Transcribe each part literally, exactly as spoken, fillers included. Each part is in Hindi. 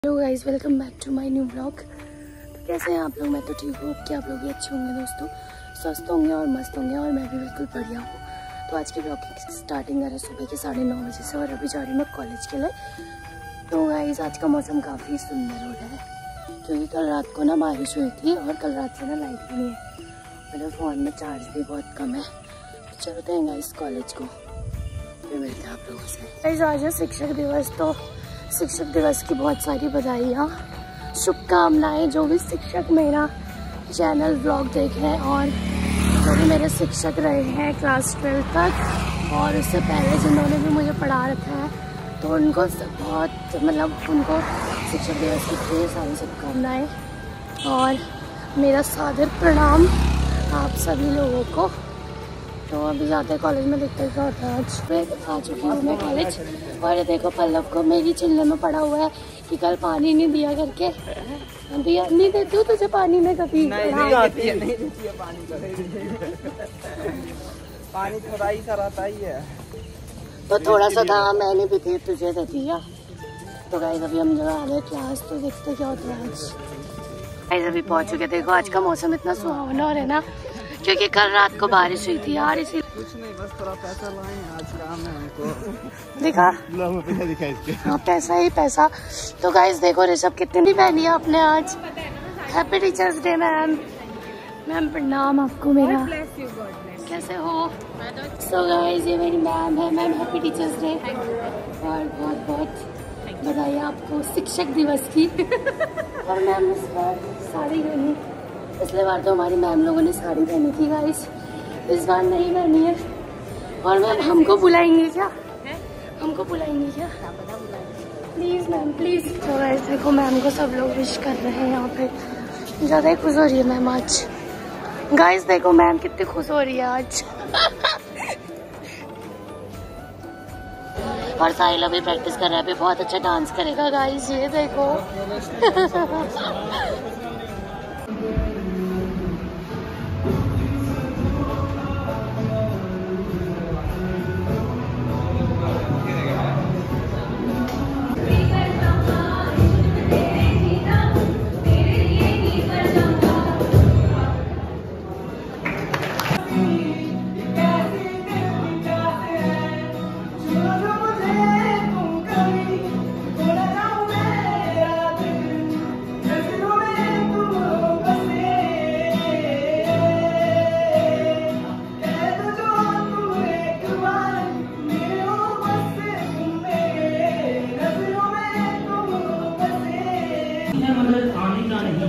Hello guys, welcome back to my new blog. तो कैसे हैं आप लोग? मैं तो ठीक हूँ कि आप लोग भी अच्छे होंगे दोस्तों, स्वस्थ होंगे और मस्त होंगे, और मैं भी बिल्कुल बढ़िया हूँ। तो आज की ब्लॉग की स्टार्टिंग करें सुबह के साढ़े नौ बजे से, और अभी जा रही हूँ मैं कॉलेज के लिए। तो गाइस आज का मौसम काफ़ी सुंदर हो रहा है, क्योंकि कल रात को ना बारिश हुई थी और कल रात से ना लाइट भी नहीं है, मेरे फ़ोन में चार्ज भी बहुत कम है। तो चलते हैं गाइस कॉलेज को, फिर मिलते हैं आप लोगों से। गाइस आज है शिक्षक दिवस, तो शिक्षक दिवस की बहुत सारी बधाइयाँ, शुभकामनाएं जो भी शिक्षक मेरा चैनल ब्लॉग देख रहे हैं और जो भी मेरे शिक्षक रहे हैं क्लास ट्वेल्थ तक, और उससे पहले जिन्होंने भी मुझे पढ़ा रखा है, तो उनको बहुत मतलब उनको शिक्षक दिवस की ढेर सारी शुभकामनाएँ और मेरा सादर प्रणाम आप सभी लोगों को। तो अभी जाते हैं कॉलेज में, देखते हैं क्या होता है। आज फिर आ चुकी हूँ मैं कॉलेज, और देखो पल्लव को मेरी चिल्ले में पड़ा हुआ है कि कल पानी नहीं दिया करके। दिया नहीं देती हूँ तुझे पानी में कभी? नहीं, नहीं आती है, नहीं देती है पानी का। पानी थोड़ा ही सा रहता ही है, तो थोड़ा सा था, मैंने भी दे तुझे दे दिया। तो गाइस अभी हम जब आ रहे क्लास, तो देखते क्या होता है आज। गाइस अभी पहुँच चुके। देखो आज का मौसम इतना सुहावना हो रहा है ना, क्योंकि कल रात को बारिश हुई थी यार, इसी कुछ नहीं, बस थोड़ा पैसा लाए, आज काम है हमको। दिखा पैसा दिखा इसके। हाँ पैसा ही पैसा। तो गाइस देखो ऋषभ कितनी पहनी है आपने आज। Happy teachers day ma'am. Ma'am प्रणाम आपको मेरा, कैसे हो? सो गाइस ये मेरी मैम है। मैम हैप्पी टीचर्स डे, और बहुत बहुत बधाई आपको शिक्षक दिवस की। और मैम इस बार साड़ी पहनी, पिछले बार तो हमारी मैम लोगों ने साड़ी पहनी थी गाइस, इस बार नहीं पहनी है। और मैम हमको बुलाएंगे क्या? हमको बुलाएंगे क्या? Please ma'am please. तो गाइस देखो मैम को सब लोग विश कर रहे हैं यहाँ पे, ज़्यादा ही खुश हो रही है मैम आज। गाइस देखो मैम कितनी खुश हो रही है आज। और साहिल अभी प्रैक्टिस कर रहा है, अभी बहुत अच्छा डांस करेगा गाइस, ये देखो। मगर आने का नहीं,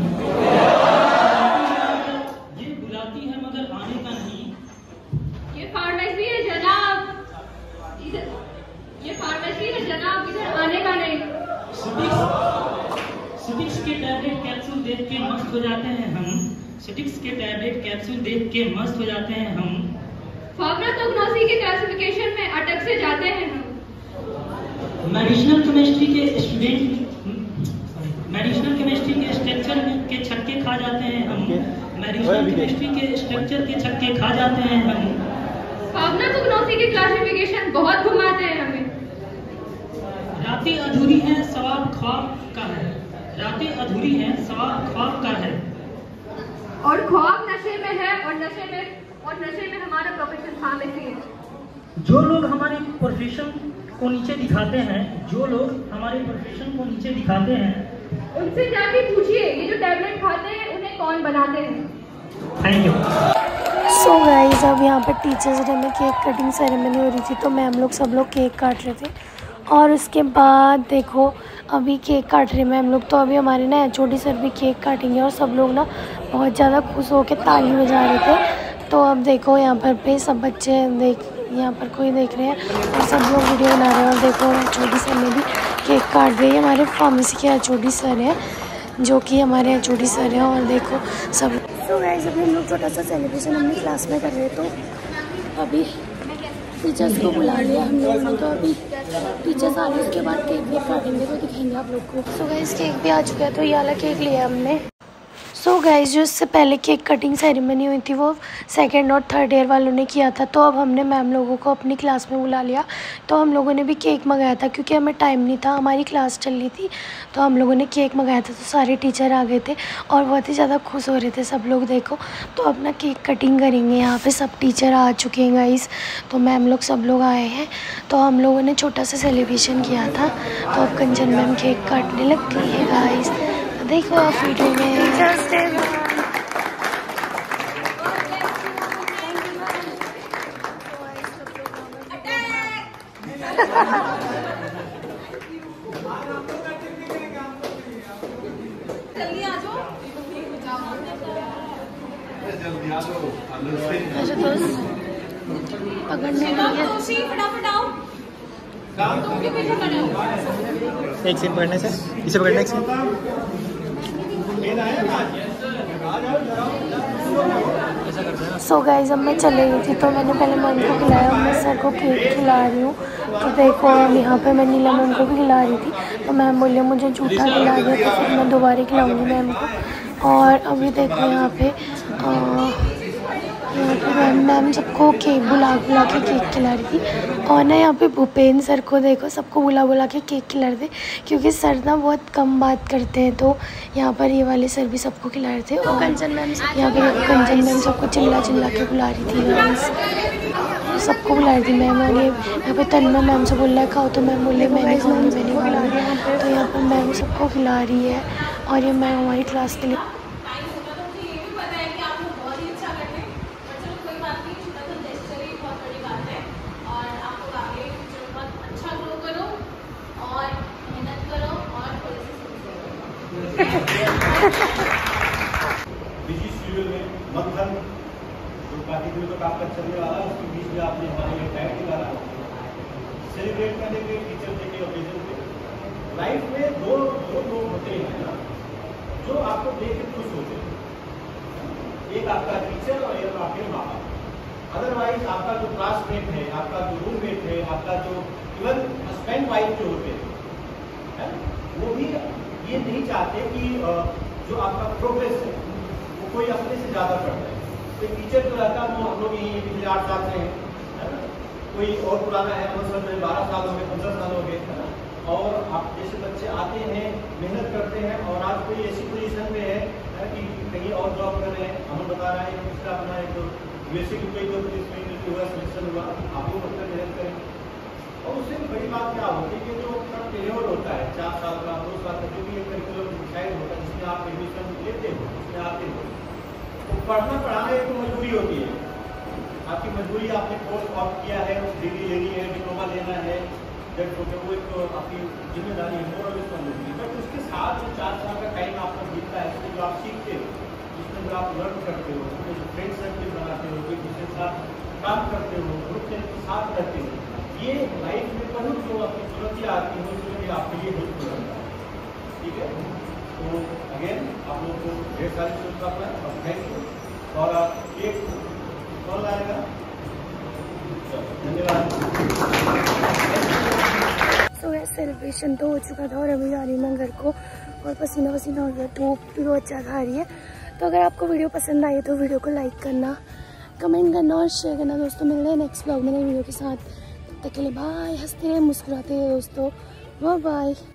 ये बुलाती है मगर आने का नहीं। ये फार्मेसी है जनाब, इधर ये फार्मेसी है जनाब, इधर आने का नहीं। सिटिक्स सिटिक्स के टैबलेट कैप्सूल देख के मस्त हो जाते हैं हम। सिटिक्स के टैबलेट कैप्सूल देख के मस्त हो जाते हैं हम। फार्माकोग्नोसी के क्लासिफिकेशन में अटक से जाते हैं हम। मेडिसिनल केमिस्ट्री के स्टूडेंट मेडिसिनल केमिस्ट्री के स्ट्रक्चर के छक्के खा जाते हैं हम। मेडिसिनल केमिस्ट्री के स्ट्रक्चर के छक्के खा जाते हैं हम। फार्माकोग्नोसी के क्लासिफिकेशन बहुत घुमाते हैं हमें। रातें अधूरी हैं सवाब ख्वाब का है। रातें अधूरी हैं सवाब ख्वाब का है। और ख्वाब नशे में है, और नशे में और नशे में हमारा प्रोफेशन फार्मेसी है। जो लोग हमारे प्रोफेशन को नीचे दिखाते हैं जो लोग हमारे प्रोफेशन को नीचे दिखाते हैं उनसे जाके पूछिए ये जो टैबलेट खाते हैं उन्हें कौन बनाते हैं। Thank you. सो गाइस अब यहाँ पर टीचर्स डे में केक कटिंग सेरेमनी हो रही थी, तो मैम लोग सब लोग केक काट रहे थे, और उसके बाद देखो अभी केक काट रहे मैम लोग। तो अभी हमारे ना एच ओ डी सर भी केक काटेंगे, और सब लोग ना बहुत ज़्यादा खुश होकर ताली बजा रहे थे। तो अब देखो यहाँ पर पे सब बच्चे देख, यहाँ पर कोई देख रहे हैं और सब लोग वीडियो बना रहे हैं। और देखो एच ओ डी सर ने भी केक काट रही है, हमारे फार्मेसी के एच ओ डी सर हैं, जो कि हमारे एच ओ डी सर हैं। और देखो सब तो गाइस अभी हम लोग छोटा सा सेलिब्रेशन अपनी क्लास में कर रहे हैं। तो अभी टीचर्स को बुला लिया हम लोगों ने, तो अभी टीचर्स आने उसके बाद केक भी काटेंगे, तो दिखाएंगे आप लोग को। सो गाइस केक भी आ चुका है, तो ये वाला केक लिया हमने। सो गाइस, जो इससे पहले केक कटिंग सेरेमनी हुई थी वो सेकंड और थर्ड ईयर वालों ने किया था। तो अब हमने मैम लोगों को अपनी क्लास में बुला लिया। तो हम लोगों ने भी केक मंगाया था क्योंकि हमें टाइम नहीं था, हमारी क्लास चल रही थी। तो हम लोगों ने केक मंगाया था। तो सारे टीचर आ गए थे और बहुत ही ज़्यादा खुश हो रहे थे सब लोग। देखो, तो अब ना केक कटिंग करेंगे। यहाँ पर सब टीचर आ चुके हैं गाइस। तो मैम लोग सब लोग आए हैं। तो हम लोगों ने छोटा सा सेलिब्रेशन किया था। तो अब कंचन मैम केक काटने लग गई है गाइस। तो देखो आप वीडियो में। जल्दी आ जाओ। अच्छा दोस्त पकड़ने दोषी फटाफट आओ। तुम क्यों पीछे खड़े हो? एक सीन पकड़ने से इसे पकड़ने एक सीन। सो गाइस, अब मैं चले गई थी तो मैंने पहले मैम को खिलाया और मैं सर को केक खिला रही हूँ। तो देखो अब यहाँ पे मैं नीला मैम को भी खिला रही थी। तो मैम बोले मुझे जूठा खिला दिया, तो फिर मैं दोबारा खिलाऊंगी मैम को। और अभी देखो यहाँ पे यहाँ पे मैम मैम सबको केक बुला बुला के केक खिला रही थी। और ना यहाँ पे भूपेंद्र सर को देखो, सबको बुला बुला के केक खिला रहे थे क्योंकि सर ना बहुत कम बात करते हैं। तो यहाँ पर ये वाले सर भी सबको खिला रहे थे। और कंचन मैम यहाँ पे कंचन मैम सबको चिल्ला चिल्ला के बुला रही थी, सबको बुला रही थी मैम। और ये यहाँ पे तन्मय मैम से बोल रहा है खाओ, तो मैम बोले मैंने खाऊंगी मैंने खाऊंगी। तो यहाँ पर मैम सबको खिला रही है। और ये मैम हमारी क्लास के लिए बिजी शेड्यूल में मंथन जो काफी दिनों तक आपका चलने वाला है, उसके बीच में आपने हमारे लिए टाइम निकाला सेलिब्रेट करने के टीचर डे के ओकेजन पे। लाइफ में दो दो लोग होते हैं ना जो आपको देख के खुश होते हैं, एक आपका टीचर और एक आपके माँ बाप। अदरवाइज आपका जो क्लासमेट है, आपका जो रूममेट है, आपका जो इवन हस्बैंड वाइफ जो होते हैं वो भी ये नहीं चाहते कि जो आपका प्रोग्रेस है वो कोई अपने से ज्यादा पढ़ता है। तो टीचर जो रहता है वो हम लोग यही पिछले आठ साल से हैं, है ना। कोई और पुराना है, मतलब में बारह साल हो गए, पंद्रह साल हो गए, है ना। और आप जैसे बच्चे आते हैं, मेहनत करते हैं और आज कोई ऐसी पोजीशन में है कि कहीं और जॉब कर रहे हैं। हमें बता रहा है दूसरा अपना एक यूएसए की कोई तो पुलिस में हुआ सिलेक्शन हुआ, आप लोग अपना मेहनत करें। और उससे बड़ी बात क्या होती है कि जो अपना टेन्योर होता है चार साल का, दो साल का, जो भी एक करिकुलम डिसाइड होता है जिसमें आप एडमिशन लेते हो, उसमें आते हो, तो पढ़ना पढ़ाना एक तो मजबूरी होती है। आपकी मजबूरी, आपने कोर्स ऑफ किया है, डिग्री लेनी है, डिप्लोमा लेना है, जब वो एक तो आपकी जिम्मेदारी है, मोरल रिस्पॉन्सिबिलिटी। बट उसके साथ जो चार साल का टाइम आपका बीतता है, उसमें जो आप सीखते हो, जिसमें जो आप लर्न करते हो, उसमें जो फ्रेंड सर्कल बनाते हो, एक दूसरे के साथ काम करते हो, ग्रुप के साथ रहते हो, ये लाइफ में बहुत जो आपकी चुनौतियाँ आती हैं उसमें आपके लिए हेल्प हो जाता है। ठीक है, तो अगेन आप लोग को ढेर सारी शुभकामनाएं और थैंक यू। और एक कौन लाएगा? धन्यवाद। सो so, सेलिब्रेशन तो हो चुका था और अभी जा रही मैं घर को और पसीना पसीना हो गया, धूप भी बहुत ज़्यादा आ रही है। तो अगर आपको वीडियो पसंद आई तो वीडियो को लाइक करना, कमेंट करना और शेयर करना। दोस्तों मिलते हैं नेक्स्ट ब्लॉग में नई वीडियो के साथ। तब तक के लिए बाय। हंसते रहे, मुस्कुराते रहे दोस्तों, बाय बाय।